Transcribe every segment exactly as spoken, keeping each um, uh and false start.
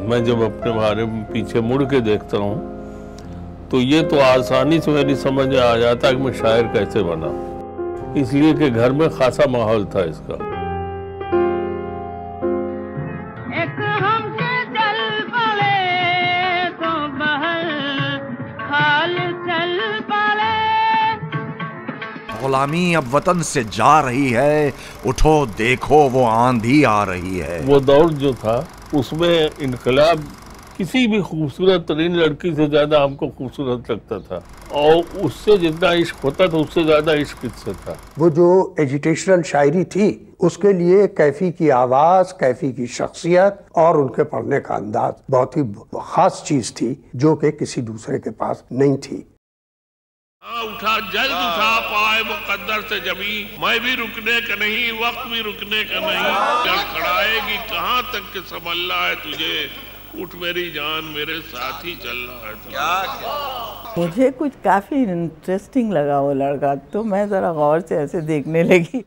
मैं जब अपने बारे में पीछे मुड़ के देखता हूँ तो ये तो आसानी से मेरी समझ में आ जाता है कि मैं शायर कैसे बना, इसलिए कि घर में खासा माहौल था इसका। गुलामी अब वतन से जा रही है, उठो देखो वो आंधी आ रही है। वो दौर जो था उसमें इनकलाब किसी भी खूबसूरत तरीन लड़की से ज्यादा हमको खूबसूरत लगता था, और उससे जितना इश्क होता था उससे ज्यादा इश्क इससे था। वो जो एजिटेशनल शायरी थी उसके लिए कैफी की आवाज, कैफी की शख्सियत और उनके पढ़ने का अंदाज बहुत ही खास चीज थी जो कि किसी दूसरे के पास नहीं थी। उठा जल्द उठा पाए मुकद्दर से जमी, मैं भी रुकने का नहीं, वक्त भी रुकने का नहीं, चल खड़ाएगी कहाँ तक के संभलना है तुझे, उठ मेरी जान मेरे साथ ही चलना है तुझे। मुझे कुछ काफी इंटरेस्टिंग लगा वो लड़का, तो मैं जरा गौर से ऐसे देखने लगी।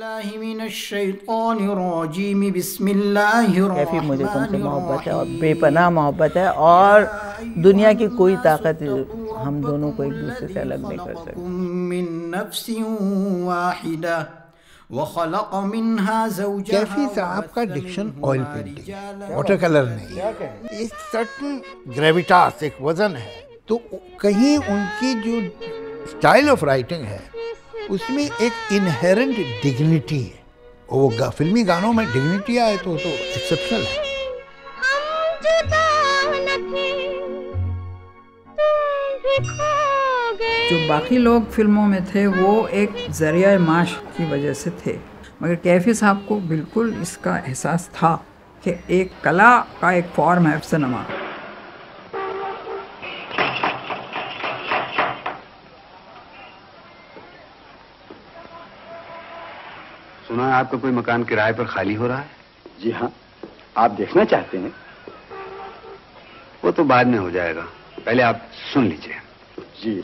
कैफी मुझे तुमसे मोहब्बत है और बेपनाह मोहब्बत है, और दुनिया की कोई ताकत हम दोनों को एक दूसरे से अलग नहीं कर सकती। कैफी साहब का diction oil painting, water colour नहीं, एक सर्टन ग्रेविटास, एक वजन है। तो कहीं उनकी जो स्टाइल ऑफ राइटिंग है उसमें एक इनहेरेंट डिग्निटी है, और वो फिल्मी गानों में डिग्निटी आए तो तो एक्सेप्शनल है। जो बाकी लोग फिल्मों में थे वो एक जरिया माश की वजह से थे, मगर कैफी साहब को बिल्कुल इसका एहसास था कि एक कला का एक फॉर्म है सिनेमा। सुना है आपका कोई मकान किराए पर खाली हो रहा है? जी हाँ, आप देखना चाहते हैं? वो तो बाद में हो जाएगा, पहले आप सुन लीजिए। जी।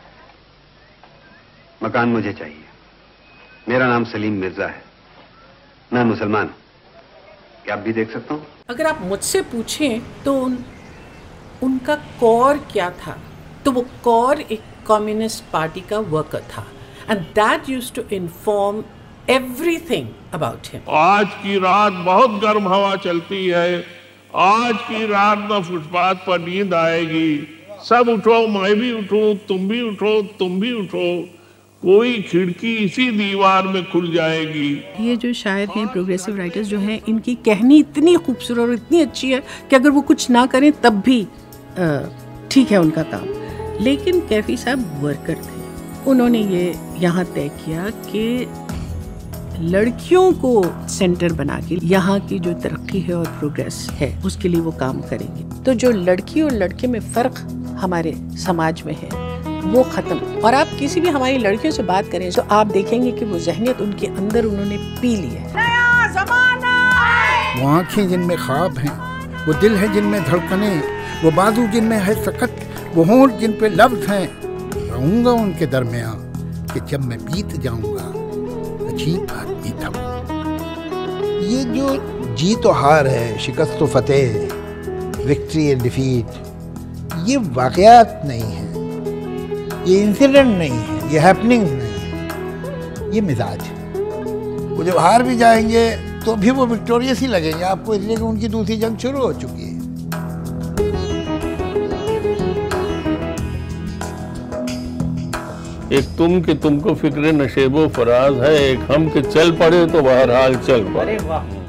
मकान मुझे चाहिए। मेरा नाम सलीम मिर्जा है, मैं मुसलमान हूं। क्या आप भी देख सकता हूँ? अगर आप मुझसे पूछें तो उन, उनका कोर क्या था, तो वो कोर एक कम्युनिस्ट पार्टी का वर्कर था, and that used to inform everything about him. आज की रात बहुत गर्म हवा चलती है, आज की रात में फुटपाथ पर नींद आएगी, सब उठो, मैं भी उठूं, तुम भी उठो, तुम भी उठो, कोई खिड़की इसी दीवार में खुल जाएगी। ये जो शायर हैं, प्रोग्रेसिव राइटर्स जो हैं, इनकी कहनी इतनी खूबसूरत और इतनी अच्छी है कि अगर वो कुछ ना करें तब भी ठीक है उनका काम। लेकिन कैफी साहब वर्कर थे, उन्होंने ये यहाँ तय किया कि लड़कियों को सेंटर बना के यहाँ की जो तरक्की है और प्रोग्रेस है उसके लिए वो काम करेंगे। तो जो लड़की और लड़के में फर्क हमारे समाज में है वो खत्म। और आप किसी भी हमारी लड़कियों से बात करें तो आप देखेंगे कि वो ज़हनियत उनके अंदर उन्होंने पी ली है। नया ज़माना। वो आँखें जिनमें ख्वाब हैं, वो दिल है जिनमें धड़कने, वो बाजू जिनमें है सकत, वो होंठ जिन पे लफ्ज़ हैं, रहूँगा उनके दरमियाँ कि जब मैं बीत जाऊँगा अजीब आदमी था वो। ये जो जीत और हार है, शिकस्त और फतेह, विक्ट्री एंड डिफीट, ये वाक़यात नहीं है, ये इंसिडेंट नहीं है, ये हैपनिंग नहीं है, ये मिजाज है। वो जब हार भी जाएंगे तो भी वो विक्टोरियस ही लगेंगे आपको, इसलिए कि उनकी दूसरी जंग शुरू हो चुकी है। एक तुम के तुमको फिक्र नशेबो फराज है, एक हम के चल पड़े तो बहरहाल चल पड़े।